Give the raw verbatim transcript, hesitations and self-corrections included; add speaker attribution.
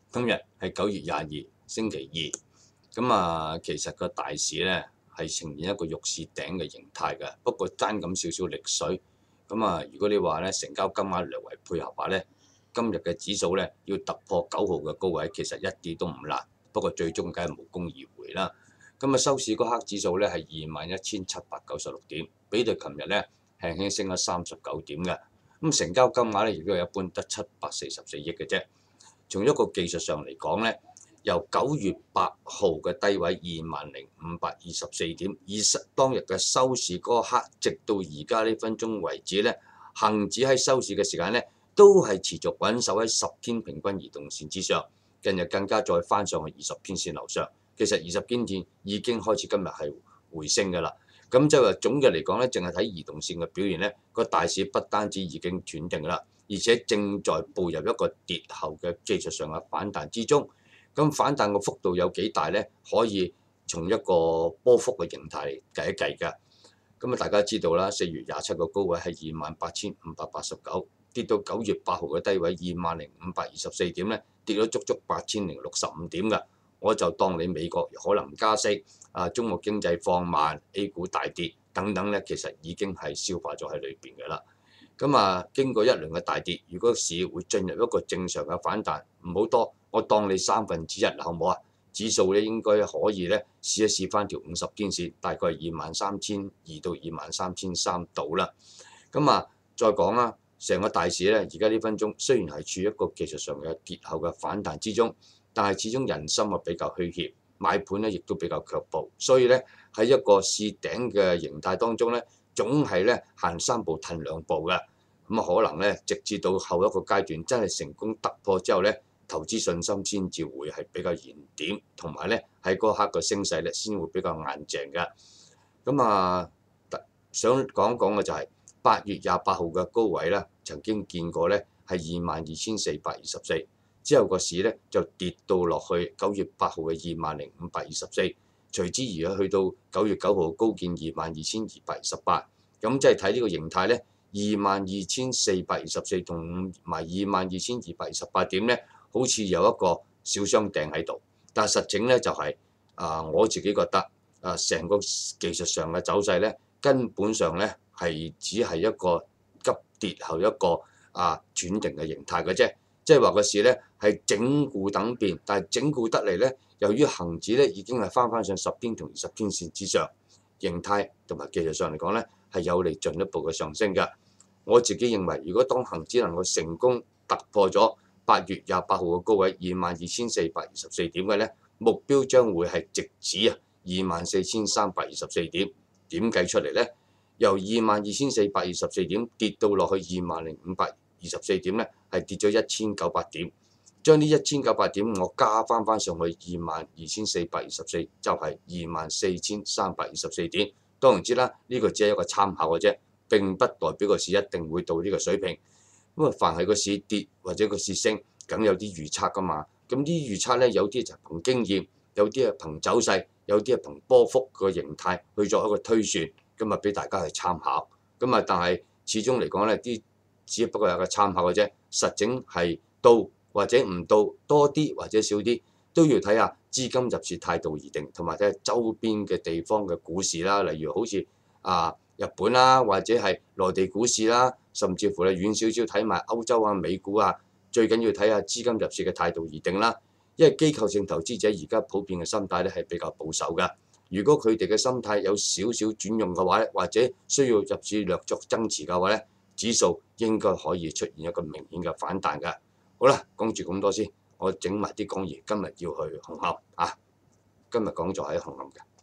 Speaker 1: 今日係九月廿二，星期二。咁啊，其實個大市咧係呈現一個玉市頂嘅形態嘅，不過爭咁少少力水。咁啊，如果你話咧成交金額略為配合話咧，今日嘅指數咧要突破九號嘅高位，其實一啲都唔難。不過最終梗係無功而回啦。今日收市嗰刻指數咧係二萬一千七百九十六點，比對琴日咧輕輕升咗三十九點嘅。咁成交金額咧亦都係一般得七百四十四億嘅啫。從一個技術上嚟講咧，由九月八號嘅低位二萬零五百二十四點，以當日嘅收市嗰刻，直到而家呢分鐘為止咧，恆指喺收市嘅時間咧，都係持續穩守喺十天平均移動線之上。近日更加再翻上去二十天線樓上，其實二十天線已經開始今日係回升㗎啦。咁即係話總嘅嚟講咧，淨係睇移動線嘅表現咧，個大市不單止已經斷定啦，而且正在步入一個跌後嘅技術上嘅反彈之中。咁反彈嘅幅度有幾大咧？可以從一個波幅嘅形態嚟計一計㗎。咁啊，大家知道啦，四月廿七個高位係二萬八千五百八十九，跌到九月八號嘅低位二萬零五百二十四點咧，跌咗足足八千零六十五點㗎。我就當你美國可能加息，啊中國經濟放慢、A 股大跌等等咧，其實已經係消化咗喺裏邊嘅啦。咁啊，經過一輪嘅大跌，如果市會進入一個正常嘅反彈，唔好多，我當你三分之一好唔好啊？指數咧應該可以咧試一試翻條五十天線，大概係二萬三千二到二萬三千三度啦。咁啊，再講啦，成個大市咧，而家呢分鐘雖然係處於一個技術上嘅跌後嘅反彈之中，但係始終人心啊比較虛怯，買盤咧亦都比較卻步，所以咧喺一個試頂嘅形態當中咧，總係咧行三步褪兩步嘅。咁啊，可能咧直至到後一個階段真係成功突破之後咧，投資信心先至會係比較燃點，同埋咧喺嗰刻嘅升勢咧先會比較硬淨嘅。咁啊，想講一講嘅就係八月廿八號嘅高位咧，曾經見過咧係二萬二千四百二十四，之後個市咧就跌到落去九月八號嘅二萬零五百二十四，隨之而去到九月九號高見二萬二千二百二十八，咁即係睇呢個形態咧，二萬二千四百二十四同埋二萬二千二百二十八點咧，好似有一個小雙頂喺度，但係實情咧就係、是、啊、呃，我自己覺得啊，成、呃、個技術上嘅走勢咧，根本上咧係只係一個急跌後一個啊轉定嘅形態嘅啫，即係話個市咧係整固等變，但係整固得嚟咧，由於恆指咧已經係翻翻上十天同二十天線之上，形態同埋技術上嚟講咧係有利進一步嘅上升㗎。我自己認為，如果當恆指能夠成功突破咗八月廿八號嘅高位二萬二千四百二十四點嘅咧，目標將會係直指啊二萬四千三百二十四點。點計出嚟咧？由二萬二千四百二十四點跌到落去二萬零五百二十四點咧，係跌咗一千九百點。將呢一千九百點我加翻翻上去二萬二千四百二十四，就係二萬四千三百二十四點。當然知啦，呢個只係一個參考嘅啫，並不代表個市一定會到呢個水平。咁啊，凡係個市跌或者個市升，梗有啲預測噶嘛。咁啲預測咧，有啲就憑經驗，有啲係憑走勢，有啲係憑波幅個形態去作一個推算，咁啊俾大家去參考。咁啊，但係始終嚟講咧，啲只不過係個參考嘅啫。實整係到或者唔到，多啲或者少啲，都要睇下資金入市態度而定，同埋睇下周邊嘅地方嘅股市啦，例如好似啊日本啦，或者係內地股市啦，甚至乎咧遠少少睇埋歐洲啊、美股啊，最緊要睇下資金入市嘅態度而定啦。因為機構性投資者而家普遍嘅心態咧係比較保守㗎。如果佢哋嘅心態有少少轉用嘅話咧，或者需要入市略作增持嘅話咧，指數應該可以出現一個明顯嘅反彈㗎。好啦，講住咁多先，我整埋啲講義，今日要去紅磡啊，今日講座喺紅磡嘅。